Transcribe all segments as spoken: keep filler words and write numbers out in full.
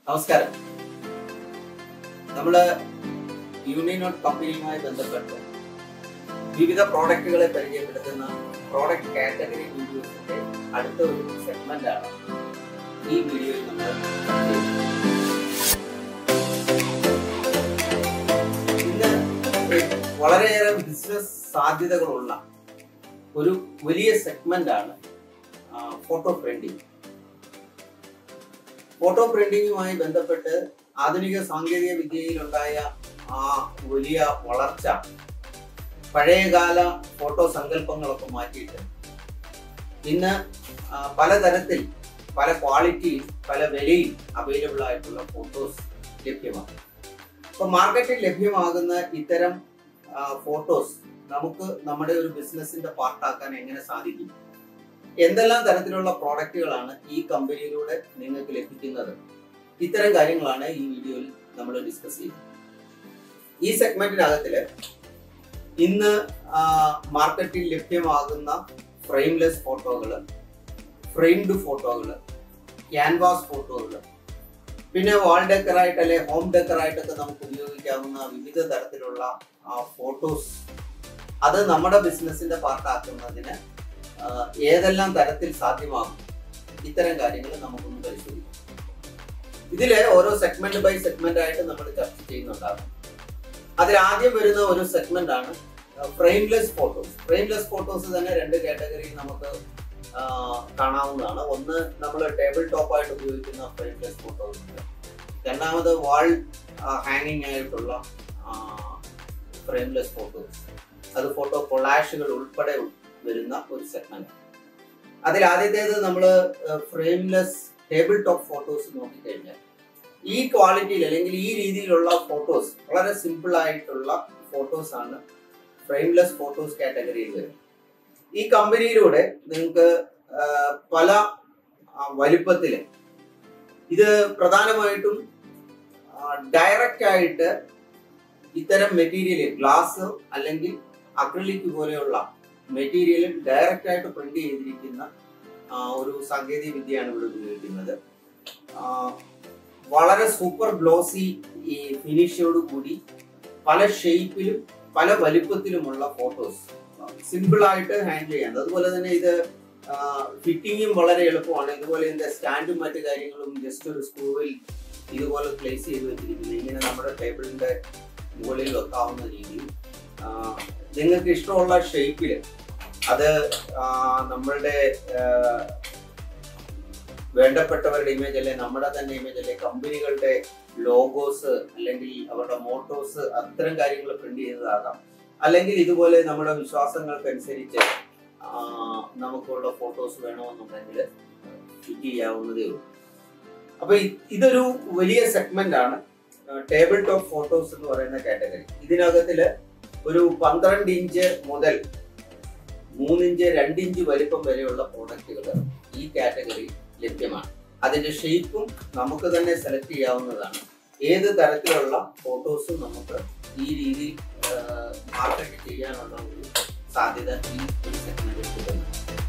നമസ്കാരം. നമ്മള് യൂണിനോട്ട് കമ്പനിയുമായി ബന്ധപ്പെട്ട് വിവിധ പ്രോഡക്റ്റുകളെ പരിചയപ്പെടുത്തുന്ന പ്രോഡക്റ്റ് കാറ്റഗറി വീഡിയോസിന്റെ അടുത്ത ഒരു സെഗ്മെന്റ് ആണ് ഈ വീഡിയോയിൽ നമ്മൾ ഇന്ന് വളരെയേറെ ബിസിനസ് സാധ്യതകളുള്ള ഒരു വലിയ സെഗ്മെന്റ് ആണ് ഫോട്ടോ പ്രിന്റിംഗ്. ഫോട്ടോ പ്രിന്റിങ്ങുമായി ബന്ധപ്പെട്ട് ആധുനിക സാങ്കേതിക വിദ്യയിലുണ്ടായ ആ വലിയ വളർച്ച പഴയകാല ഫോട്ടോ സങ്കല്പങ്ങളൊക്കെ മാറ്റിയിട്ട് ഇന്ന് പലതരത്തിൽ പല ക്വാളിറ്റിയിൽ പല വിലയിൽ അവൈലബിൾ ആയിട്ടുള്ള ഫോട്ടോസ് ലഭ്യമാണ്. അപ്പൊ മാർക്കറ്റിൽ ലഭ്യമാകുന്ന ഇത്തരം ഫോട്ടോസ് നമുക്ക് നമ്മുടെ ഒരു ബിസിനസിന്റെ പാർട്ടാക്കാൻ എങ്ങനെ സാധിക്കും, എന്തെല്ലാം തരത്തിലുള്ള പ്രോഡക്റ്റുകളാണ് ഈ കമ്പനിയിലൂടെ നിങ്ങൾക്ക് ലഭിക്കുന്നത്, ഇത്തരം കാര്യങ്ങളാണ് ഈ വീഡിയോയിൽ നമ്മൾ ഡിസ്കസ് ചെയ്യുന്നത്. ഈ സെഗ്മെന്റിനകത്തില് ഇന്ന് മാർക്കറ്റിൽ ലഭ്യമാകുന്ന ഫ്രെയിംലെസ് ഫോട്ടോകള്, ഫ്രെയിംഡ് ഫോട്ടോകള്, ക്യാൻവാസ് ഫോട്ടോകള്, പിന്നെ വാൾ ഡെക്കറായിട്ട് അല്ലെ ഹോം ഡെക്കറായിട്ടൊക്കെ നമുക്ക് ഉപയോഗിക്കാവുന്ന വിവിധ തരത്തിലുള്ള ഫോട്ടോസ്, അത് നമ്മുടെ ബിസിനസിന്റെ പാർട്ടാക്കുന്നതിന് ഏതെല്ലാം തരത്തിൽ സാധ്യമാകും, ഇത്തരം കാര്യങ്ങൾ നമുക്കൊന്ന് പരിശോധിക്കാം. ഇതില് ഓരോ സെഗ്മെന്റ് ബൈ സെഗ്മെന്റ് ആയിട്ട് നമ്മൾ ചർച്ച ചെയ്യുന്നുണ്ടാകും. അതിൽ ആദ്യം വരുന്ന ഒരു സെഗ്മെന്റ് ആണ് ഫ്രെയിംലെസ് ഫോട്ടോസ്. ഫ്രെയിംലെസ് ഫോട്ടോസ് തന്നെ രണ്ട് കാറ്റഗറിയിൽ നമുക്ക് കാണാവുന്നതാണ്. ഒന്ന് നമ്മൾ ടേബിൾ ടോപ്പ് ആയിട്ട് ഉപയോഗിക്കുന്ന ഫ്രെയിംലെസ് ഫോട്ടോസ് ഉണ്ട്. രണ്ടാമത് വാൾ ഹാങ്ങിങ് ആയിട്ടുള്ള ഫ്രെയിംലെസ് ഫോട്ടോസ്, അത് ഫോട്ടോ കൊളാഷുകൾ ഉൾപ്പെടെ വരുന്ന ഒരു സെഗ്മെന്റ്. അതിൽ ആദ്യത്തേത് നമ്മൾ ഫ്രെയിംലെസ് ടേബിൾ ടോപ്പ് ഫോട്ടോസ് നോക്കിക്കഴിഞ്ഞാൽ ഈ ക്വാളിറ്റിയിൽ അല്ലെങ്കിൽ ഈ രീതിയിലുള്ള ഫോട്ടോസ്, വളരെ സിമ്പിൾ ആയിട്ടുള്ള ഫോട്ടോസ് ആണ് ഫ്രെയിംലെസ് ഫോട്ടോസ് കാറ്റഗറിയിൽ വരുന്നത്. ഈ കമ്പനിയിലൂടെ നിങ്ങൾക്ക് പല വലിപ്പത്തിൽ, ഇത് പ്രധാനമായിട്ടും ഡയറക്റ്റ് ആയിട്ട് ഇത്തരം മെറ്റീരിയൽ, ഗ്ലാസ് അല്ലെങ്കിൽ അക്രിലിക് പോലെയുള്ള മെറ്റീരിയലിൽ ഡയറക്റ്റ് ആയിട്ട് പ്രിന്റ് ചെയ്തിരിക്കുന്ന ഒരു സാങ്കേതിക വിദ്യയാണ് ഇവിടെ ഉപയോഗിക്കുന്നത്. വളരെ സൂപ്പർ ഗ്ലോസി ഈ ഫിനിഷോട് കൂടി പല ഷേപ്പിലും പല വലിപ്പത്തിലുമുള്ള ഫോട്ടോസ് സിമ്പിൾ ആയിട്ട് ഹാൻഡിൽ ചെയ്യാൻ. അതുപോലെ തന്നെ ഇത് ഫിറ്റിങ്ങും വളരെ എളുപ്പമാണ്. ഇതുപോലെ ഇതിന്റെ സ്റ്റാൻഡും മറ്റു കാര്യങ്ങളും ജസ്റ്റ് ഒരു സ്ക്രൂവിൽ ഇതുപോലെ പ്ലേസ് ചെയ്ത് വെച്ചിരിക്കുന്നത്, ഇങ്ങനെ നമ്മുടെ ടേബിളിന്റെ മുകളിൽ വെക്കാവുന്ന രീതിയിൽ നിങ്ങൾക്ക് ഇഷ്ടമുള്ള ഷേപ്പിൽ, അത് നമ്മളുടെ വേണ്ടപ്പെട്ടവരുടെ ഇമേജ് അല്ലെ നമ്മുടെ തന്നെ ഇമേജ് അല്ലെ കമ്പനികളുടെ ലോഗോസ് അല്ലെങ്കിൽ അവരുടെ മോട്ടോസ്, അത്തരം കാര്യങ്ങൾ പ്രിന്റ് ചെയ്തതാകാം. അല്ലെങ്കിൽ ഇതുപോലെ നമ്മുടെ വിശ്വാസങ്ങൾക്കനുസരിച്ച് നമുക്കുള്ള ഫോട്ടോസ് വേണമെന്നുണ്ടെങ്കിൽ ഫിറ്റ് ചെയ്യാവുന്നതേ ഉള്ളൂ. അപ്പൊ ഇതൊരു വലിയ സെഗ്മെന്റ് ആണ് ടേബിൾ ടോപ്പ് ഫോട്ടോസ് എന്ന് പറയുന്ന കാറ്റഗറി. ഇതിനകത്തില് ഒരു പന്ത്രണ്ട് ഇഞ്ച് മുതൽ മൂന്നിഞ്ച് രണ്ടിഞ്ച് വലിപ്പം വരെയുള്ള പ്രോഡക്റ്റുകൾ ഈ കാറ്റഗറി ലഭ്യമാണ്. അതിന്റെ ഷേപ്പും നമുക്ക് തന്നെ സെലക്ട് ചെയ്യാവുന്നതാണ്. ഏത് തരത്തിലുള്ള ഫോട്ടോസും നമുക്ക് ഈ രീതിയിൽ മാർക്കറ്റ് ചെയ്യാനുള്ള ഒരു സാധ്യത ഈ ഒരു സെഗ്മെന്റിൽ കിട്ടുന്നു.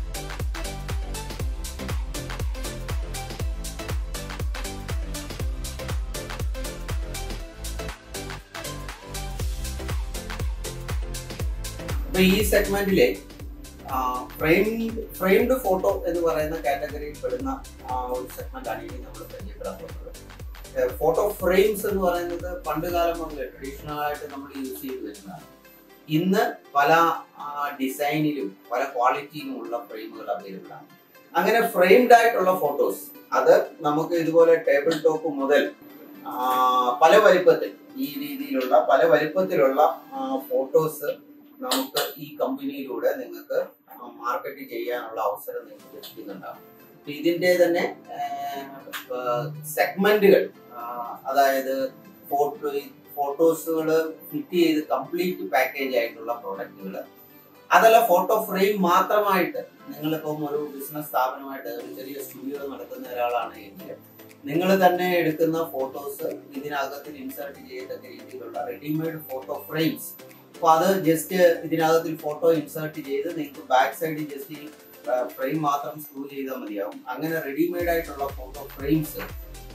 അപ്പൊ ഈ സെഗ്മെന്റിലെ ഫ്രെയിംഡ് ഫോട്ടോ എന്ന് പറയുന്ന കാറ്റഗറിയിൽ പെടുന്ന ഒരു സെഗ്മെന്റ് ആണ് ഇനി നമ്മൾ പരിചയപ്പെടാൻ പോകുന്നത്. ഫോട്ടോ ഫ്രെയിംസ് എന്ന് പറയുന്നത് പണ്ട് കാലം മുതൽ ട്രഡീഷണൽ ആയിട്ട് നമ്മൾ യൂസ് ചെയ്ത് വരുന്നതാണ്. ഇന്ന് പല ഡിസൈനിലും പല ക്വാളിറ്റിയിലും ഉള്ള ഫ്രെയിമുകൾ അവൈലബിൾ ആണ്. അങ്ങനെ ഫ്രെയിംഡ് ആയിട്ടുള്ള ഫോട്ടോസ്, അത് നമുക്ക് ഇതുപോലെ ടേബിൾ ടോപ്പ് മുതൽ പല വലിപ്പത്തിൽ, ഈ രീതിയിലുള്ള പല വലിപ്പത്തിലുള്ള ഫോട്ടോസ് നമുക്ക് ഈ കമ്പനിയിലൂടെ നിങ്ങൾക്ക് മാർക്കറ്റ് ചെയ്യാനുള്ള അവസരം നിങ്ങൾക്ക് ലഭിക്കുന്നുണ്ടാകും. ഇതിന്റെ തന്നെ സെഗ്മെന്റുകൾ, അതായത് ഫോട്ടോ ഫോട്ടോസുകൾ ഫിറ്റ് ചെയ്ത് കംപ്ലീറ്റ് പാക്കേജ് ആയിട്ടുള്ള പ്രോഡക്റ്റുകൾ, അതല്ല ഫോട്ടോ ഫ്രെയിം മാത്രമായിട്ട് നിങ്ങളിപ്പം ഒരു ബിസിനസ് സ്ഥാപനമായിട്ട് ഒരു ചെറിയ സ്റ്റുഡിയോ നടത്തുന്ന ഒരാളാണ് എങ്കിൽ നിങ്ങൾ തന്നെ എടുക്കുന്ന ഫോട്ടോസ് ഇതിനകത്ത് ഇൻസേർട്ട് ചെയ്യത്തക്ക രീതിയിലുള്ള റെഡിമെയ്ഡ് ഫോട്ടോ ഫ്രെയിംസ്. അപ്പോൾ അത് ജസ്റ്റ് ഇതിനകത്തിൽ ഫോട്ടോ ഇൻസേർട്ട് ചെയ്ത് നിങ്ങൾക്ക് ബാക്ക് സൈഡിൽ ജസ്റ്റ് ഈ ഫ്രെയിം മാത്രം സ്ക്രൂ ചെയ്താൽ മതിയാവും. അങ്ങനെ റെഡിമെയ്ഡ് ആയിട്ടുള്ള ഫോട്ടോ ഫ്രെയിംസ്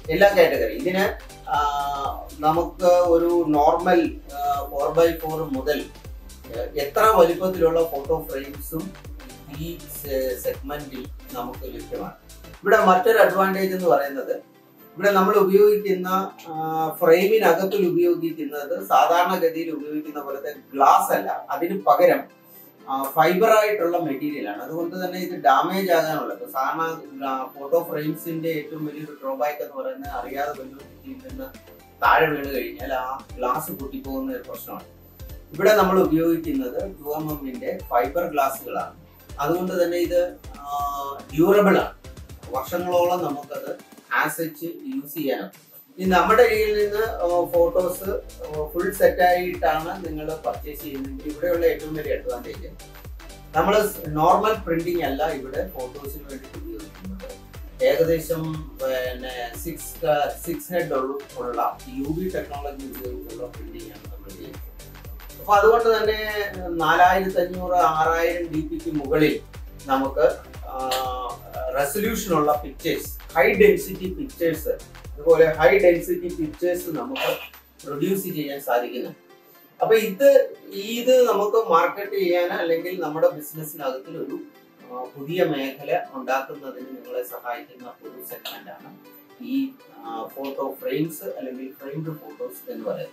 എല്ലാ കാറ്റഗറി. ഇതിന് നമുക്ക് ഒരു നോർമൽ ഫോർ ബൈ ഫോർ മുതൽ എത്ര വലിപ്പത്തിലുള്ള ഫോട്ടോ ഫ്രെയിംസും ഈ സെഗ്മെന്റിൽ നമുക്ക് ലഭ്യമാണ്. ഇവിടെ മറ്റൊരു അഡ്വാൻറ്റേജ് എന്ന് പറയുന്നത്, ഇവിടെ നമ്മൾ ഉപയോഗിക്കുന്ന ഫ്രെയിമിനകത്തിൽ ഉപയോഗിക്കുന്നത് സാധാരണഗതിയിൽ ഉപയോഗിക്കുന്ന പോലത്തെ ഗ്ലാസ് അല്ല, അതിന് പകരം ഫൈബർ ആയിട്ടുള്ള മെറ്റീരിയലാണ്. അതുകൊണ്ട് തന്നെ ഇത് ഡാമേജ് ആകാനുള്ളത്. സാധാരണ ഫോട്ടോ ഫ്രെയിംസിന്റെ ഏറ്റവും വലിയൊരു ഡ്രോബാക്ക് എന്ന് പറയുന്നത് അറിയാതെ വലിയ നിന്ന് താഴെ വീണ് കഴിഞ്ഞാൽ ആ ഗ്ലാസ് പൊട്ടിപ്പോകുന്ന ഒരു പ്രശ്നമാണ്. ഇവിടെ നമ്മൾ ഉപയോഗിക്കുന്നത് ടു എം എമ്മിന്റെ ഫൈബർ ഗ്ലാസുകളാണ്. അതുകൊണ്ട് തന്നെ ഇത് ഡ്യൂറബിൾ ആണ്, വർഷങ്ങളോളം നമുക്കത് ആസച്ച് യൂസ് ചെയ്യാനാകും. ഇനി നമ്മുടെ കയ്യിൽ നിന്ന് ഫോട്ടോസ് ഫുൾ സെറ്റായിട്ടാണ് നിങ്ങൾ പർച്ചേസ് ചെയ്യുന്നതെങ്കിൽ ഇവിടെയുള്ള ഏറ്റവും വലിയ അഡ്വാൻറ്റേജ്, നമ്മൾ നോർമൽ പ്രിന്റിംഗ് അല്ല ഇവിടെ ഫോട്ടോസിന് വേണ്ടി ഉപയോഗിക്കുന്നത്. ഏകദേശം പിന്നെ സിക്സ് സിക്സ് ഹെഡ് ഉള്ള യു ബി ടെക്നോളജി ഉപയോഗിച്ചുള്ള പ്രിന്റിംഗ് ആണ് നമ്മൾ ചെയ്യുന്നത്. അപ്പൊ അതുകൊണ്ട് തന്നെ നാലായിരത്തി അഞ്ഞൂറ് ആറായിരം ഡി പിക്ക് മുകളിൽ നമുക്ക് റെസൊല്യൂഷനുള്ള പിക്ചേഴ്സ്, ഹൈ ഡെൻസിറ്റി പിക്ചേഴ്സ്, അതുപോലെ ഹൈ ഡെൻസിറ്റി പിക്ചേഴ്സ് നമുക്ക് പ്രൊഡ്യൂസ് ചെയ്യാൻ സാധിക്കുന്നു. അപ്പൊ ഇത് ഇത് നമുക്ക് മാർക്കറ്റ് ചെയ്യാൻ അല്ലെങ്കിൽ നമ്മുടെ ബിസിനസ്സിനകത്തിൽ ഒരു പുതിയ മേഖല ഉണ്ടാക്കുന്നതിന് നിങ്ങളെ സഹായിക്കുന്ന ഒരു സെഗ്മെന്റ് ആണ് ഈ ഫോട്ടോ ഫ്രെയിംസ് അല്ലെങ്കിൽ ഫ്രെയിംഡ് ഫോട്ടോസ് എന്ന് പറയുന്നത്.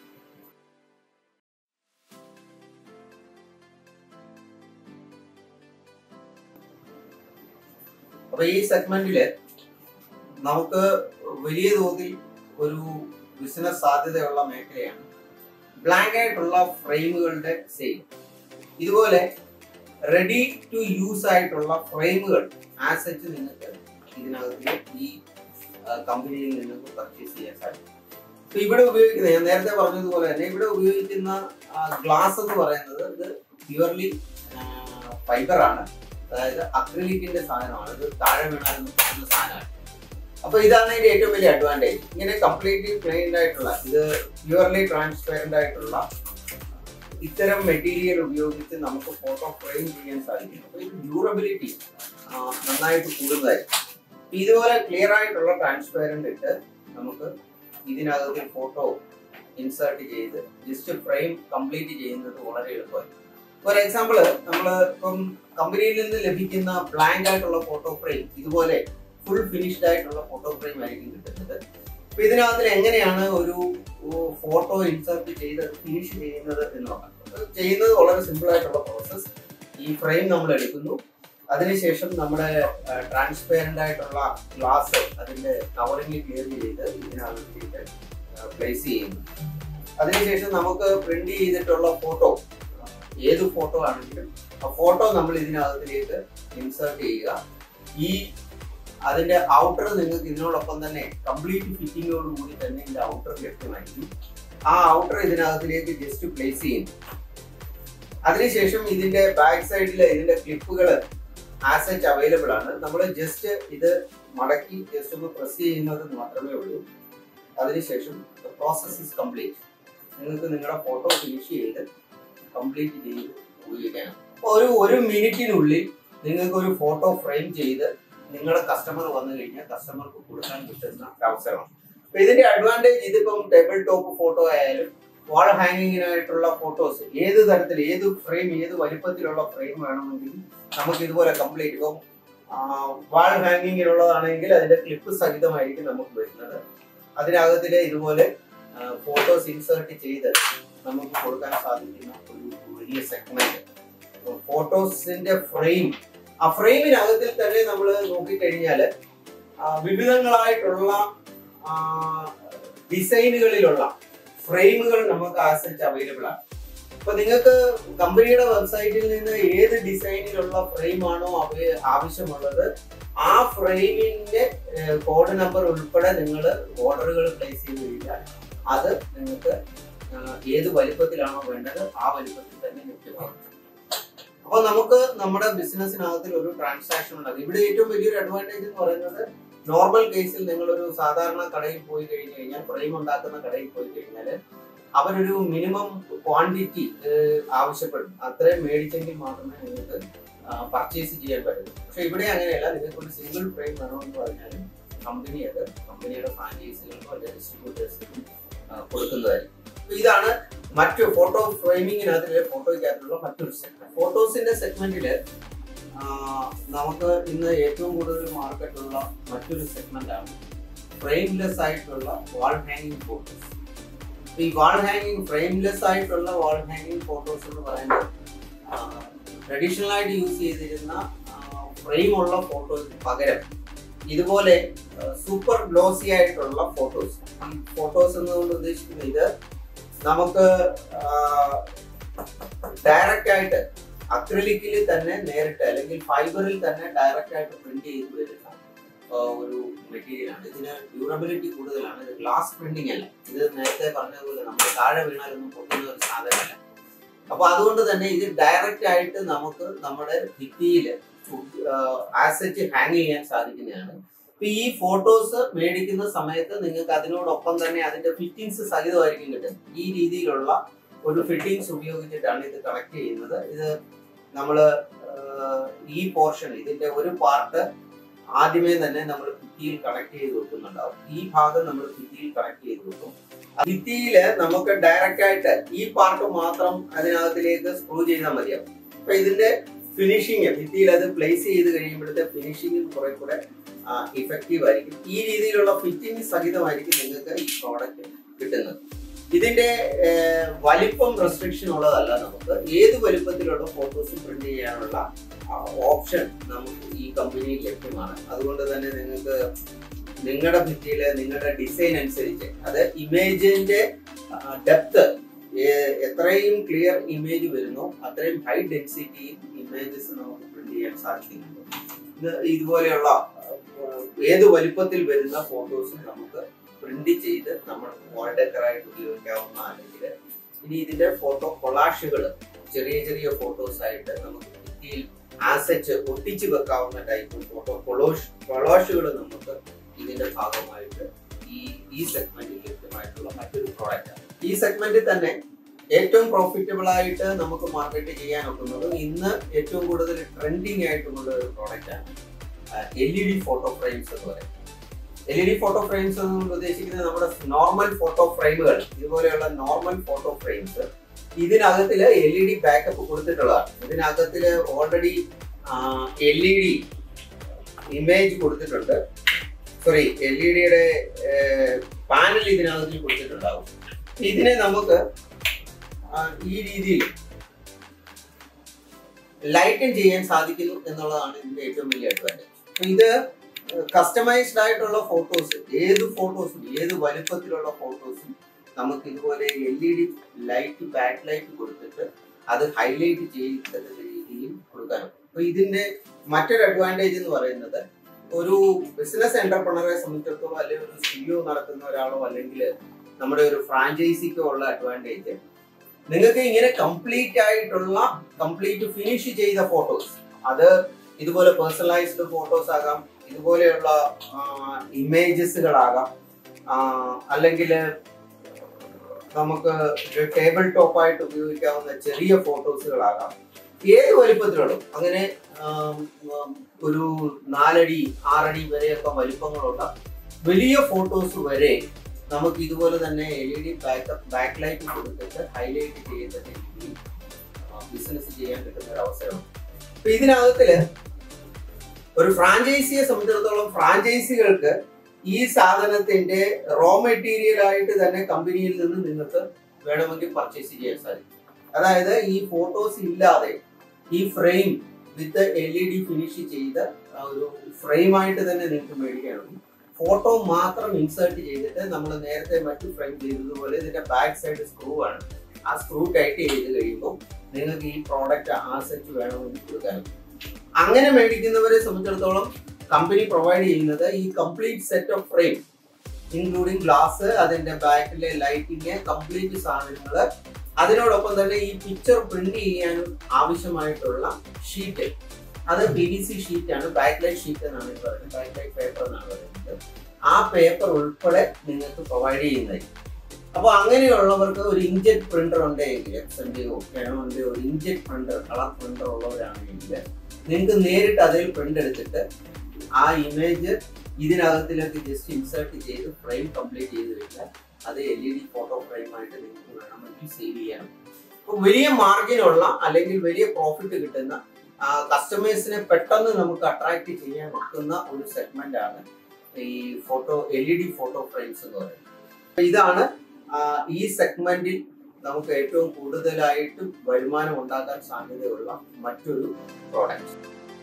അപ്പൊ ഈ സെഗ്മെന്റില് നമുക്ക് വലിയ തോതിൽ ഒരു ബിസിനസ് സാധ്യതയുള്ള മേഖലയാണ് ബ്ലാങ്ക് ആയിട്ടുള്ള ഫ്രെയിമുകളുടെ സെയിൽ. ഇതുപോലെ റെഡി ടു യൂസ് ആയിട്ടുള്ള ഫ്രെയിമുകൾ ആസച്ച് നിങ്ങൾക്ക് ഇതിനകത്ത് ഈ കമ്പനിയിൽ നിങ്ങൾക്ക് പർച്ചേസ് ചെയ്യാൻ സാധിക്കും. ഇപ്പൊ ഇവിടെ ഉപയോഗിക്കുന്ന, ഞാൻ നേരത്തെ പറഞ്ഞതുപോലെ തന്നെ ഇവിടെ ഉപയോഗിക്കുന്ന ഗ്ലാസ് എന്ന് പറയുന്നത് ഇത് പ്യുവർലി ഫൈബർ ആണ്, അതായത് അക്രിലിക്കിന്റെ സാധനമാണ്. ഇത് താഴെ വീണാലും പറ്റുന്ന സാധനമാണ്. അപ്പൊ ഇതാണ് ഇതിന്റെ ഏറ്റവും വലിയ അഡ്വാൻറ്റേജ്. ഇങ്ങനെ കംപ്ലീറ്റ്ലി പ്ലെയിൻഡ് ആയിട്ടുള്ള, ഇത് പ്യുവർലി ട്രാൻസ്പെറന്റ് ആയിട്ടുള്ള ഇത്തരം മെറ്റീരിയൽ ഉപയോഗിച്ച് നമുക്ക് ഫോട്ടോ ഫ്രെയിം ചെയ്യാൻ സാധിക്കും. അപ്പൊ ഇത് ഡ്യൂറബിലിറ്റി നന്നായിട്ട് കൂടുന്നതായിരിക്കും. ഇതുപോലെ ക്ലിയർ ആയിട്ടുള്ള ട്രാൻസ്പെറന്റ് ഇട്ട് നമുക്ക് ഇതിനകത്ത് ഫോട്ടോ ഇൻസേർട്ട് ചെയ്ത് ജസ്റ്റ് ഫ്രെയിം കംപ്ലീറ്റ് ചെയ്യുന്നത് വളരെ എളുപ്പമായി. ഫോർ എക്സാമ്പിൾ, നമ്മൾ ഇപ്പം കമ്പനിയിൽ നിന്ന് ലഭിക്കുന്ന ബ്ലാങ്ക് ആയിട്ടുള്ള ഫോട്ടോ ഫ്രെയിം ഇതുപോലെ ഫുൾ ഫിനിഷ്ഡ് ആയിട്ടുള്ള ഫോട്ടോ ഫ്രെയിം ആയിരിക്കും കിട്ടുന്നത്. അപ്പൊ ഇതിനകത്ത് എങ്ങനെയാണ് ഒരു ഫോട്ടോ ഇൻസേർട്ട് ചെയ്ത് ഫിനിഷ് ചെയ്യുന്നത് എന്ന് നോക്കാം. ചെയ്യുന്നത് വളരെ സിമ്പിൾ ആയിട്ടുള്ള പ്രോസസ്. ഈ ഫ്രെയിം നമ്മൾ എടുക്കുന്നു, അതിനുശേഷം നമ്മുടെ ട്രാൻസ്പെറന്റ് ആയിട്ടുള്ള ഗ്ലാസ് അതിന്റെ കവറിംഗ് ക്ലിയർ ചെയ്ത് ഇതിനകത്തേക്ക് പ്ലേസ് ചെയ്യുന്നു. അതിനുശേഷം നമുക്ക് പ്രിന്റ് ചെയ്തിട്ടുള്ള ഫോട്ടോ, ഏത് ഫോട്ടോ ആണെങ്കിലും ആ ഫോട്ടോ നമ്മൾ ഇതിനകത്തിലേക്ക് ഇൻസേർട്ട് ചെയ്യുക. ഈ അതിന്റെ ഔട്ടർ നിങ്ങൾക്ക് ഇതിനോടൊപ്പം തന്നെ കംപ്ലീറ്റ് ഫിറ്റിങ്ങോട് കൂടി തന്നെ ഇതിന്റെ ഔട്ടർ ലഭ്യമായിരിക്കും. ആ ഔട്ടർ ഇതിനകത്തിലേക്ക് ജസ്റ്റ് പ്ലേസ് ചെയ്യുന്നു. അതിനുശേഷം ഇതിന്റെ ബാക്ക് സൈഡിൽ ഇതിന്റെ ക്ലിപ്പുകൾ ആസച്ച് അവൈലബിൾ ആണ്. നമ്മൾ ജസ്റ്റ് ഇത് മടക്കി ജസ്റ്റ് ഒന്ന് പ്രസ് ചെയ്യുന്നത് മാത്രമേ ഉള്ളൂ. അതിനുശേഷം പ്രോസസ് ഇസ് കംപ്ലീറ്റ്. നിങ്ങൾക്ക് നിങ്ങളുടെ ഫോട്ടോ ഫിനിഷ് ചെയ്ത് കംപ്ലീറ്റ് ചെയ്ത് ഉപയോഗിക്കാനാണ്. അപ്പോൾ ഒരു ഒരു മിനിറ്റിനുള്ളിൽ നിങ്ങൾക്ക് ഒരു ഫോട്ടോ ഫ്രെയിം ചെയ്ത് നിങ്ങളുടെ കസ്റ്റമർ വന്നു കഴിഞ്ഞാൽ കസ്റ്റമർക്ക് കൊടുക്കാൻ പറ്റുന്ന അവസരമാണ്. അപ്പൊ ഇതിന്റെ അഡ്വാൻറ്റേജ്, ഇതിപ്പം ടേബിൾ ടോപ്പ് ഫോട്ടോ ആയാലും വാൾ ഹാങ്ങിങ്ങിനായിട്ടുള്ള ഫോട്ടോസ്, ഏത് തരത്തിൽ ഏത് ഫ്രെയിം ഏത് വലിപ്പത്തിലുള്ള ഫ്രെയിം വേണമെങ്കിലും നമുക്ക് ഇതുപോലെ കംപ്ലീറ്റ്, ഇപ്പം വാൾ ഹാങ്ങിങ്ങിനുള്ളതാണെങ്കിൽ അതിന്റെ ക്ലിപ്പ് സഹിതമായിരിക്കും നമുക്ക് വരുന്നത്. അതിനകത്തില് ഇതുപോലെ ഫോട്ടോസ് ഇൻസേർട്ട് ചെയ്ത് നമുക്ക് കൊടുക്കാൻ സാധിക്കുന്ന ഒരു വലിയ സെഗ്മെന്റ്. ഫോട്ടോസിന്റെ ഫ്രെയിം, ആ ഫ്രെയിമിനകത്തിൽ തന്നെ നമ്മൾ നോക്കിക്കഴിഞ്ഞാൽ വിവിധങ്ങളായിട്ടുള്ള ഡിസൈനുകളിലുള്ള ഫ്രെയിമുകൾ നമുക്ക് ആസച്ച് അവൈലബിൾ ആണ്. അപ്പൊ നിങ്ങൾക്ക് കമ്പനിയുടെ വെബ്സൈറ്റിൽ നിന്ന് ഏത് ഡിസൈനിലുള്ള ഫ്രെയിമാണോ ആവശ്യമുള്ളത് ആ ഫ്രെയിമിന്റെ കോഡ് നമ്പർ ഉൾപ്പെടെ നിങ്ങൾ ഓർഡറുകൾ പ്ലേസ് ചെയ്ത് കഴിഞ്ഞാൽ അത് നിങ്ങൾക്ക് ഏത് വലിപ്പത്തിലാണോ വേണ്ടത് ആ വലിപ്പത്തിൽ തന്നെ ലഭ്യമാകും. അപ്പോൾ നമുക്ക് നമ്മുടെ ബിസിനസ്സിനകത്തിൽ ഒരു ട്രാൻസാക്ഷൻ ഉണ്ടാകും. ഇവിടെ ഏറ്റവും വലിയൊരു അഡ്വാൻറ്റേജ് എന്ന് പറയുന്നത്, നോർമൽ കേസിൽ നിങ്ങളൊരു സാധാരണ കടയിൽ പോയി കഴിഞ്ഞു കഴിഞ്ഞാൽ, ഫ്രെയിം ഉണ്ടാക്കുന്ന കടയിൽ പോയി കഴിഞ്ഞാൽ അവരൊരു മിനിമം ക്വാണ്ടിറ്റി ആവശ്യപ്പെടും. അത്രയും മേടിച്ചെങ്കിൽ മാത്രമേ നിങ്ങൾക്ക് പർച്ചേസ് ചെയ്യാൻ പറ്റുള്ളൂ. പക്ഷെ ഇവിടെ അങ്ങനെയല്ല. നിങ്ങൾക്ക് ഒരു സിംഗിൾ ഫ്രെയിം വേണമെന്ന് പറഞ്ഞാൽ കമ്പനി അത് കമ്പനിയുടെ ഫ്രാഞ്ചൈസികൾക്കോ അല്ലെങ്കിൽ ഡിസ്ട്രിബ്യൂട്ടേഴ്സിനും കൊടുക്കുന്നതായിരിക്കും. ഇതാണ് മറ്റു ഫോട്ടോ ഫ്രെയിമിങ്ങിനകത്തിലെ ഫോട്ടോയ്ക്കകത്തുള്ള മറ്റൊരു സെഗ്മെന്റ്. ഫോട്ടോസിന്റെ സെഗ്മെന്റിൽ നമുക്ക് ഇന്ന് ഏറ്റവും കൂടുതൽ മാർക്കറ്റുള്ള മറ്റൊരു സെഗ്മെന്റ് ആണ് ഫ്രെയിംലെസ് ആയിട്ടുള്ള വാൾ ഹാങ്ങിങ് ഫോട്ടോസ്. ഈ വാൾ ഹാങ്ങിങ് ഫ്രെയിംലെസ് ആയിട്ടുള്ള വാൾ ഹാങ്ങിങ് ഫോട്ടോസ് എന്ന് പറയുന്നത് ട്രഡീഷണൽ ആയിട്ട് യൂസ് ചെയ്തിരുന്ന ഫ്രെയിം ഉള്ള ഫോട്ടോസിന് പകരം ഇതുപോലെ സൂപ്പർ ഗ്ലോസി ആയിട്ടുള്ള ഫോട്ടോസ്. ഈ ഫോട്ടോസ് എന്നുകൊണ്ട് ഉദ്ദേശിക്കുന്നത് ഇത് നമുക്ക് ഡയറക്റ്റ് ആയിട്ട് അക്രിലിക്കിൽ തന്നെ നേരിട്ട് അല്ലെങ്കിൽ ഫൈബറിൽ തന്നെ ഡയറക്റ്റ് ആയിട്ട് പ്രിന്റ് ചെയ്ത് വരുന്ന ഒരു മെറ്റീരിയൽ ആണ്. ഇതിന് ഡ്യൂറബിലിറ്റി കൂടുതലാണ്. ഇത് ഗ്ലാസ് പ്രിന്റിംഗ് അല്ല. ഇത് നേരത്തെ പറഞ്ഞതുപോലെ നമ്മൾ താഴെ വീണാലൊന്നും പൊട്ടുന്ന ഒരു സാധനമല്ല. അപ്പൊ അതുകൊണ്ട് തന്നെ ഇത് ഡയറക്റ്റ് ആയിട്ട് നമുക്ക് നമ്മുടെ ഭിത്തിയിൽ ആസെറ്റ് ഹാങ് ചെയ്യാൻ സാധിക്കുന്നതാണ്. ഇപ്പൊ ഈ ഫോട്ടോസ് മേടിക്കുന്ന സമയത്ത് നിങ്ങൾക്ക് അതിനോടൊപ്പം തന്നെ അതിന്റെ ഫിറ്റിംഗ്സ് സഹിതമായിരിക്കും കിട്ടുന്നത്. ഈ രീതിയിലുള്ള ഒരു ഫിറ്റിംഗ്സ് ഉപയോഗിച്ചിട്ടാണ് ഇത് കണക്ട് ചെയ്യുന്നത്. ഇത് നമ്മൾ ഈ പോർഷൻ ഇതിന്റെ ഒരു പാർട്ട് ആദ്യമേ തന്നെ നമ്മൾ ഭിത്തിയിൽ കണക്ട് ചെയ്ത് വെക്കുന്നുണ്ടാവും. ഈ ഭാഗം നമ്മൾ ഭിത്തിയിൽ കണക്ട് ചെയ്ത് വെക്കും. ഭിത്തിയില് നമുക്ക് ഡയറക്റ്റ് ആയിട്ട് ഈ പാർട്ട് മാത്രം അതിനകത്തിലേക്ക് സ്ക്രൂ ചെയ്താൽ മതിയാവും. അപ്പൊ ഇതിന്റെ ഫിനിഷിങ് ഭിത്തിയിൽ അത് പ്ലേസ് ചെയ്ത് കഴിയുമ്പോഴത്തെ ഫിനിഷിംഗ് കുറെ കൂടെ ഇഫക്റ്റീവ് ആയിരിക്കും. ഈ രീതിയിലുള്ള ഫിറ്റിംഗ് സഹിതമായിരിക്കും നിങ്ങൾക്ക് ഈ പ്രോഡക്റ്റ് കിട്ടുന്നത്. ഇതിന്റെ വലിപ്പം റെസ്ട്രിക്ഷൻ ഉള്ളതല്ല. നമുക്ക് ഏത് വലിപ്പത്തിലുള്ള ഫോട്ടോസ് പ്രിന്റ് ചെയ്യാനുള്ള ഓപ്ഷൻ നമുക്ക് ഈ കമ്പനിയിൽ ലഭ്യമാണ്. അതുകൊണ്ട് തന്നെ നിങ്ങൾക്ക് നിങ്ങളുടെ ഭിത്തിയില് നിങ്ങളുടെ ഡിസൈൻ അനുസരിച്ച് അത് ഇമേജിന്റെ ഡെപ്ത് എത്രയും ക്ലിയർ ഇമേജ് വരുന്നു അത്രയും ഹൈ ഡെൻസിറ്റി ഇമേജസ് നമുക്ക് പ്രിന്റ് ചെയ്യാൻ സാധിക്കുന്നുണ്ട്. ഇത് ഇതുപോലെയുള്ള ഏത് വലിപ്പത്തിൽ വരുന്ന ഫോട്ടോസും നമുക്ക് പ്രിന്റ് ചെയ്ത് നമ്മൾ വാൾ ഡെക്കറായിട്ട് ഉപയോഗിക്കാവുന്ന, അല്ലെങ്കിൽ ഇനി ഇതിന്റെ ഫോട്ടോ കൊളാഷുകൾ ചെറിയ ചെറിയ ഫോട്ടോസ് ആയിട്ട് നമുക്ക് ഭിത്തിയിൽ ആസെറ്റ് ഒട്ടിച്ചു വെക്കാവുന്ന ടൈപ്പ് ഫോട്ടോ കൊളോഷ് കൊളാഷുകൾ നമുക്ക് ഇതിന്റെ ഭാഗമായിട്ട് ഈ ഈ സെഗ്മെന്റിൽ ലഭ്യമായിട്ടുള്ള മറ്റൊരു പ്രോഡക്റ്റ് ആണ്. ഈ സെഗ്മെന്റിൽ തന്നെ ഏറ്റവും പ്രോഫിറ്റബിൾ ആയിട്ട് നമുക്ക് മാർക്കറ്റ് ചെയ്യാൻ ഒക്കുന്നത് ഇന്ന് ഏറ്റവും കൂടുതൽ ട്രെൻഡിങ് ആയിട്ടുള്ള ഒരു പ്രോഡക്റ്റ് ആണ് L E D photo frames എന്ന് പറയുന്നത്. L E D photo frames എന്ന് ഉദ്ദേശിക്കുന്നത് നമ്മുടെ നോർമൽ ഫോട്ടോ ഫ്രെയിമുകൾ, ഇതുപോലെയുള്ള നോർമൽ ഫോട്ടോ ഫ്രെയിംസ് ഇതിനകത്തില് എൽ ഇ ഡി ബാക്കപ്പ് കൊടുത്തിട്ടുള്ളതാണ്. ഇതിനകത്തില് already L E D image കൊടുത്തിട്ടുണ്ട്. സോറി എൽ ഇ ഡിയുടെ പാനൽ ഇതിനകത്ത് കൊടുത്തിട്ടുണ്ടാവും. ഇതിനെ നമുക്ക് ഈ രീതിയിൽ ലൈറ്റൻ ചെയ്യാൻ സാധിക്കുന്നു എന്നുള്ളതാണ് ഇതിന്റെ ഏറ്റവും വലിയ അഡ്വാൻറ്റേജ്. ഇത് കസ്റ്റമൈസ്ഡ് ആയിട്ടുള്ള ഫോട്ടോസ്, ഏത് ഫോട്ടോസും ഏത് വലുപ്പത്തിലുള്ള ഫോട്ടോസും നമുക്ക് ഇതുപോലെ L E D light back light കൊടുത്തിട്ട് അത് ഹൈലൈറ്റ് ചെയ്തിട്ടുള്ള രീതിയിൽ കൊടുക്കാനും. അപ്പൊ ഇതിന്റെ മറ്റൊരു അഡ്വാൻറ്റേജ് എന്ന് പറയുന്നത് ഒരു ബിസിനസ് എന്റർപ്രണറെ സംബന്ധിച്ചിടത്തോളം അല്ലെങ്കിൽ ഒരു സ്റ്റുഡിയോ നടത്തുന്ന ഒരാളോ അല്ലെങ്കിൽ നമ്മുടെ ഒരു ഫ്രാഞ്ചൈസിക്കോ ഉള്ള അഡ്വാൻറ്റേജ്, നിങ്ങൾക്ക് ഇങ്ങനെ കംപ്ലീറ്റ് ആയിട്ടുള്ള കംപ്ലീറ്റ് ഫിനിഷ് ചെയ്ത ഫോട്ടോസ്, അത് ഇതുപോലെ പേഴ്സണലൈസ്ഡ് ഫോട്ടോസ് ആകാം, ഇതുപോലെയുള്ള ഇമേജസുകളാകാം, അല്ലെങ്കിൽ നമുക്ക് ടേബിൾ ടോപ്പായിട്ട് ഉപയോഗിക്കാവുന്ന ചെറിയ ഫോട്ടോസുകളാകാം, ഏത് വലിപ്പത്തിലുള്ളൂ. അങ്ങനെ ഒരു നാലടി ആറടി വരെയൊക്കെ വലിപ്പങ്ങളുള്ള വലിയ ഫോട്ടോസ് വരെ നമുക്ക് ഇതുപോലെ തന്നെ L E D backup back light കൊടുത്തിട്ട് ഹൈലൈറ്റ് ചെയ്ത രീതിയിൽ ബിസിനസ് ചെയ്യാൻ കിട്ടുന്ന ഒരു അവസരമാണ്. അപ്പൊ ഇതിനകത്തില് ഒരു ഫ്രാഞ്ചൈസിയെ സംബന്ധിച്ചിടത്തോളം ഫ്രാഞ്ചൈസികൾക്ക് ഈ സാധനത്തിന്റെ റോ മെറ്റീരിയൽ ആയിട്ട് തന്നെ കമ്പനിയിൽ നിന്ന് നിങ്ങൾക്ക് വേണമെങ്കിൽ പർച്ചേസ് ചെയ്യാൻ സാധിക്കും. അതായത് ഈ ഫോട്ടോസ് ഇല്ലാതെ ഈ frame with L E D finish ചെയ്ത ഒരു ഫ്രെയിമായിട്ട് തന്നെ നിങ്ങൾക്ക് മേടിക്കാനുണ്ട്. ഫോട്ടോ മാത്രം ഇൻസേർട്ട് ചെയ്തിട്ട് നമ്മൾ നേരത്തെ മറ്റു ഫ്രെയിം ചെയ്തതുപോലെ ഇതിന്റെ ബാക്ക് സൈഡ് സ്ക്രൂ ആണ്. ആ സ്ക്രൂ ടൈറ്റ് ചെയ്ത് കഴിയുമ്പോൾ നിങ്ങൾക്ക് ഈ പ്രോഡക്റ്റ് ആസെറ്റ് വേണമെങ്കിൽ കൊടുക്കാനും. അങ്ങനെ മേടിക്കുന്നവരെ സംബന്ധിച്ചിടത്തോളം കമ്പനി പ്രൊവൈഡ് ചെയ്യുന്നത് ഈ complete set of frame including glass, അതിന്റെ ബാക്കിലെ ലൈറ്റിങ്, കംപ്ലീറ്റ് സാധനങ്ങൾ, അതിനോടൊപ്പം തന്നെ ഈ പിക്ചർ പ്രിന്റ് ചെയ്യാനും ആവശ്യമായിട്ടുള്ള ഷീറ്റ്, അത് പി വി സി ഷീറ്റ് ആണ്, ബാക്ക് ലൈറ്റ് ഷീറ്റ് എന്നാണ് പറയുന്നത്, ബാക്ക് ലൈറ്റ് പേപ്പർ എന്നാണ് പറയുന്നത്. ആ പേപ്പർ ഉൾപ്പെടെ നിങ്ങൾക്ക് പ്രൊവൈഡ് ചെയ്യുന്നതായിരിക്കും. അപ്പോൾ അങ്ങനെയുള്ളവർക്ക് ഒരു ഇൻജെക്ട് പ്രിന്റർ ഉണ്ടെങ്കിൽ, എക്സന്റെയോ കാനോണിന്റെയോ ഒരു ഇൻജെക്ട് പ്രിന്റർ, കളർ പ്രിന്റർ ഉള്ളവരാണെങ്കിൽ നിങ്ങൾക്ക് നേരിട്ട് അതിൽ പ്രിന്റ് എടുത്തിട്ട് ആ ഇമേജ് ഇതിനകത്തിലേക്ക് ജസ്റ്റ് ഇൻസേർട്ട് ചെയ്ത് ഫ്രെയിം കംപ്ലീറ്റ് ചെയ്ത് കഴിഞ്ഞാൽ അത് എൽ ഇ ഡി ഫോട്ടോ ഫ്രെയിമായിട്ട് നിങ്ങൾക്ക് വേണമെങ്കിൽ സേവ് ചെയ്യാം. അപ്പോൾ വലിയ മാർജിനുള്ള അല്ലെങ്കിൽ വലിയ പ്രോഫിറ്റ് കിട്ടുന്ന കസ്റ്റമേഴ്സിനെ പെട്ടെന്ന് നമുക്ക് അട്രാക്ട് ചെയ്യാൻ പറ്റുന്ന ഒരു സെഗ്മെന്റ് ആണ് ഈ photo L E D photo frames എന്ന് പറയുന്നത്. ഇതാണ് ഈ സെഗ്മെന്റിൽ നമുക്ക് ഏറ്റവും കൂടുതലായിട്ട് വരുമാനം ഉണ്ടാക്കാൻ സാധ്യതയുള്ള മറ്റൊരു പ്രോഡക്റ്റ്.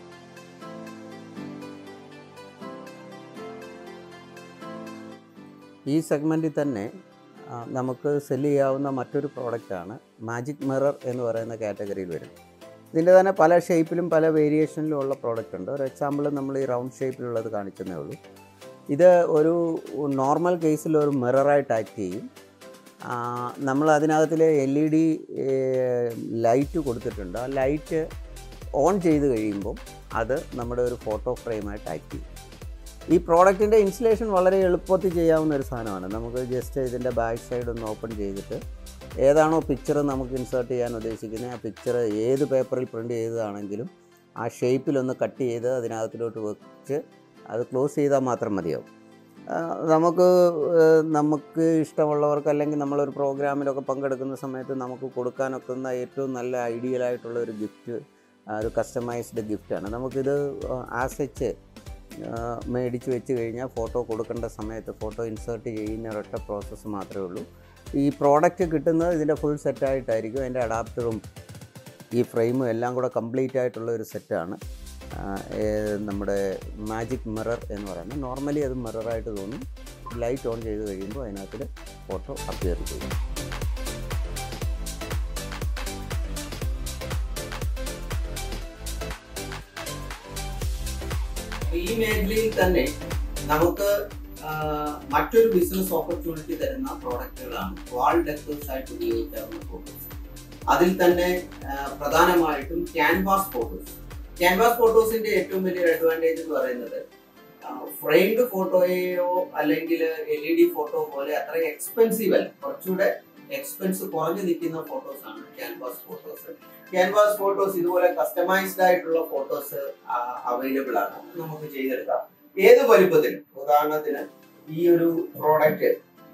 ഈ സെഗ്മെന്റിൽ തന്നെ നമുക്ക് സെല് ചെയ്യാവുന്ന മറ്റൊരു പ്രോഡക്റ്റാണ് മാജിക് മിറർ എന്ന് പറയുന്ന കാറ്റഗറിയിൽ വരുന്നത്. ഇതിൻ്റെ തന്നെ പല ഷേപ്പിലും പല വേരിയേഷനിലും ഉള്ള പ്രോഡക്റ്റ് ഉണ്ട്. ഒരു എക്സാമ്പിൾ നമ്മൾ ഈ റൗണ്ട് ഷേപ്പിലുള്ളത് കാണിക്കുന്നേ ഉള്ളൂ. ഇത് ഒരു നോർമൽ കേസിൽ ഒരു മിററായിട്ട് ആക്ട് ചെയ്യും. നമ്മൾ അതിനകത്തിൽ എൽ ഇ ഡി ലൈറ്റ് കൊടുത്തിട്ടുണ്ട്. ആ ലൈറ്റ് ഓൺ ചെയ്ത് കഴിയുമ്പോൾ അത് നമ്മുടെ ഒരു ഫോട്ടോ ഫ്രെയിമായിട്ട് ആക്ട് ചെയ്യും. ഈ പ്രോഡക്റ്റിൻ്റെ ഇൻസ്റ്റലേഷൻ വളരെ എളുപ്പത്തിൽ ചെയ്യാവുന്ന ഒരു സാധനമാണ്. നമുക്ക് ജസ്റ്റ് ഇതിൻ്റെ ബാക്ക് സൈഡ് ഒന്ന് ഓപ്പൺ ചെയ്തിട്ട് ഏതാണോ പിക്ചർ നമുക്ക് ഇൻസേർട്ട് ചെയ്യാൻ ഉദ്ദേശിക്കുന്നത് ആ പിക്ചർ ഏത് പേപ്പറിൽ പ്രിൻ്റ് ചെയ്തതാണെങ്കിലും ആ ഷേപ്പിലൊന്ന് കട്ട് ചെയ്ത് അതിനകത്തിലോട്ട് വെച്ച് അത് ക്ലോസ് ചെയ്താൽ മാത്രം മതിയാവും. നമുക്ക് നമുക്ക് ഇഷ്ടമുള്ളവർക്ക് അല്ലെങ്കിൽ നമ്മളൊരു പ്രോഗ്രാമിലൊക്കെ പങ്കെടുക്കുന്ന സമയത്ത് നമുക്ക് കൊടുക്കാനൊക്കുന്ന ഏറ്റവും നല്ല ഐഡിയലായിട്ടുള്ള ഒരു ഗിഫ്റ്റ്, ഒരു കസ്റ്റമൈസ്ഡ് ഗിഫ്റ്റാണ്. നമുക്കിത് ആസച്ച് മേടിച്ച് വെച്ച് കഴിഞ്ഞാൽ ഫോട്ടോ കൊടുക്കേണ്ട സമയത്ത് ഫോട്ടോ ഇൻസേർട്ട് ചെയ്യുന്ന ഒരൊറ്റ പ്രോസസ്സ് മാത്രമേ ഉള്ളൂ. ഈ പ്രോഡക്റ്റ് കിട്ടുന്നത് ഇതിൻ്റെ ഫുൾ സെറ്റായിട്ടായിരിക്കും. അതിൻ്റെ അഡാപ്റ്ററും ഈ ഫ്രെയിമും എല്ലാം കൂടെ കംപ്ലീറ്റ് ആയിട്ടുള്ള ഒരു സെറ്റാണ് നമ്മുടെ മാജിക് മിറർ എന്ന് പറയുന്നത്. നോർമലി അത് മിററായിട്ട് തോന്നും. ലൈറ്റ് ഓൺ ചെയ്ത് കഴിയുമ്പോൾ അതിനകത്ത് ഫോട്ടോ അപ്പിയർ ചെയ്യും. ഈ മേഖലയിൽ തന്നെ നമുക്ക് മറ്റൊരു ബിസിനസ് ഓപ്പർച്യൂണിറ്റി തരുന്ന പ്രോഡക്റ്റുകളാണ് വാൾ ഡെക്കേഴ്സ് ആയിട്ട് ഉപയോഗിക്കാവുന്ന ഫോട്ടോസ്. അതിൽ തന്നെ പ്രധാനമായിട്ടും ക്യാൻവാസ് ഫോട്ടോസ്. ക്യാൻവാസ് ഫോട്ടോസിന്റെ ഏറ്റവും വലിയൊരു അഡ്വാൻറ്റേജ് എന്ന് പറയുന്നത് ഫ്രെയിംഡ് ഫോട്ടോയോ അല്ലെങ്കിൽ എൽ ഇ ഡി ഫോട്ടോ പോലെ അത്ര എക്സ്പെൻസീവ് അല്ല. കുറച്ചുകൂടെ എക്സ്പെൻസ് കുറഞ്ഞു നിൽക്കുന്ന ഫോട്ടോസ് ആണ് ക്യാൻവാസ് ഫോട്ടോസ്. ക്യാൻവാസ് ഫോട്ടോസ് ഇതുപോലെ കസ്റ്റമൈസ്ഡ് ആയിട്ടുള്ള ഫോട്ടോസ് അവൈലബിൾ ആണ്, നമുക്ക് ചെയ്തെടുക്കാം ഏത് വലുപ്പത്തിലും. ഉദാഹരണത്തിന് ഈ ഒരു പ്രോഡക്റ്റ്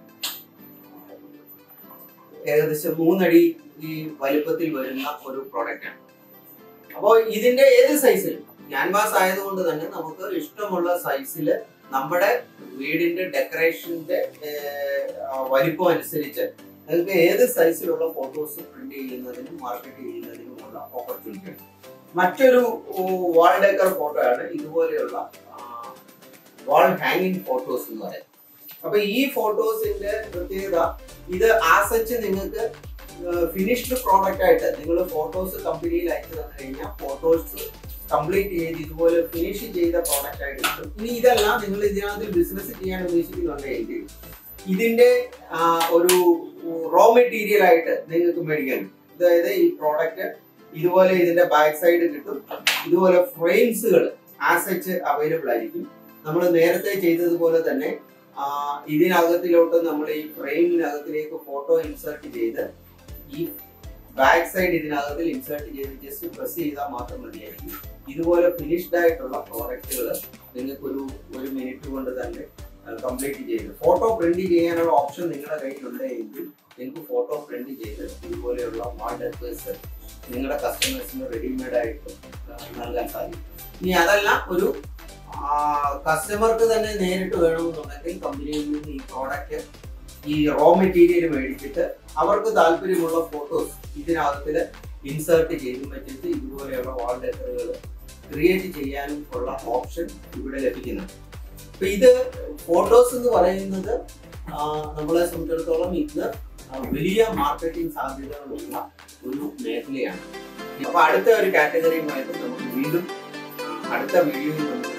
ഏകദേശം മൂന്നടി ഈ വലുപ്പത്തിൽ വരുന്ന ഒരു പ്രോഡക്റ്റ് ആണ്. അപ്പോൾ ഇതിന്റെ ഏത് സൈസിലും ക്യാൻവാസ് ആയതുകൊണ്ട് തന്നെ നമുക്ക് ഇഷ്ടമുള്ള സൈസിൽ നമ്മുടെ വീടിന്റെ ഡെക്കറേഷന്റെ വലിപ്പം അനുസരിച്ച് നിങ്ങൾക്ക് ഏത് സൈസിലുള്ള ഫോട്ടോസ് പ്രിന്റ് ചെയ്യുന്നതിനും മാർക്കറ്റ് ചെയ്യുന്നതിനുമുള്ള ഓപ്പർച്യൂണിറ്റി ഉണ്ട്. മറ്റൊരു വാൾ ഡെക്കർ ഫോട്ടോ ആണ് ഇതുപോലെയുള്ള വാൾ ഹാങ്ങിങ് ഫോട്ടോസ് എന്ന് പറയുന്നത്. അപ്പൊ ഈ ഫോട്ടോസിന്റെ പ്രത്യേകത ഇത് ആസച്ച് നിങ്ങൾക്ക് ഫിനിഷ്ഡ് പ്രോഡക്റ്റ് ആയിട്ട് നിങ്ങൾ ഫോട്ടോസ് കമ്പനിയിൽ അയച്ചു തന്നു കഴിഞ്ഞാൽ ഫോട്ടോസ് കംപ്ലീറ്റ് ചെയ്ത് ഇതുപോലെ ഫിനിഷ് ചെയ്ത പ്രോഡക്റ്റ് ആയിട്ട് കിട്ടും. ഇനി ഇതെല്ലാം നിങ്ങൾ ഇതിനകത്ത് ബിസിനസ് ചെയ്യാൻ ഉദ്ദേശിക്കുന്നുണ്ടെങ്കിൽ ഇതിന്റെ ഒരു റോ മെറ്റീരിയൽ ആയിട്ട് നിങ്ങൾക്ക് മേടിക്കാൻ കിട്ടും. അതായത് ഈ പ്രോഡക്റ്റ് ഇതുപോലെ ഇതിന്റെ ബാക്ക് സൈഡ് കിട്ടും. ഇതുപോലെ ഫ്രെയിംസുകൾ ആസച്ച് അവൈലബിൾ ആയിരിക്കും. നമ്മൾ നേരത്തെ ചെയ്തതുപോലെ തന്നെ ഇതിനകത്തിലോട്ട് നമ്മൾ ഈ ഫ്രെയിമിനകത്തിലേക്ക് ഫോട്ടോ ഇൻസേർട്ട് ചെയ്ത് ഈ ബാക്ക് സൈഡ് ഇതിനകത്തിൽ ഇൻസേർട്ട് ചെയ്ത് ജസ്റ്റ് പ്രസ് ചെയ്താൽ മാത്രം മതിയായിരിക്കും. ഇതുപോലെ ഫിനിഷ്ഡ് ആയിട്ടുള്ള പ്രോഡക്റ്റുകൾ നിങ്ങൾക്ക് ഒരു ഒരു മിനിറ്റ് കൊണ്ട് തന്നെ കംപ്ലീറ്റ് ചെയ്ത് ഫോട്ടോ പ്രിന്റ് ചെയ്യാനുള്ള ഓപ്ഷൻ നിങ്ങളുടെ കയ്യിലുണ്ടെങ്കിൽ നിങ്ങൾക്ക് ഫോട്ടോ പ്രിന്റ് ചെയ്ത് ഇതുപോലെയുള്ള വാൾ ഡെക്കേഴ്സ് നിങ്ങളുടെ കസ്റ്റമേഴ്സിന് റെഡിമെയ്ഡ് ആയിട്ട് നൽകാൻ സാധിക്കും. ഇനി അതല്ല ഒരു കസ്റ്റമർക്ക് തന്നെ നേരിട്ട് വേണമെന്നുണ്ടെങ്കിൽ കമ്പനിയിൽ നിന്ന് ഈ പ്രോഡക്റ്റ് ഈ റോ മെറ്റീരിയൽ മേടിച്ചിട്ട് അവർക്ക് താല്പര്യമുള്ള ഫോട്ടോസ് ഇതിനകത്തിൽ ഇൻസേർട്ട് ചെയ്ത് വെച്ചിട്ട് ഇതുപോലെയുള്ള വാൾ ഡെക്കറുകൾ ക്രിയേറ്റ് ചെയ്യാനും ഉള്ള ഓപ്ഷൻ ഇവിടെ ലഭിക്കുന്നുണ്ട്. അപ്പൊ ഇത് ഫോട്ടോസ് എന്ന് പറയുന്നത് നമ്മളെ സംബന്ധിച്ചിടത്തോളം ഇന്ന് വലിയ മാർക്കറ്റിംഗ് സാധ്യതകളുള്ള ഒരു മേഖലയാണ്. അപ്പൊ അടുത്ത ഒരു കാറ്റഗറിയുമായിട്ട് നമുക്ക് വീണ്ടും അടുത്ത വീഡിയോയിൽ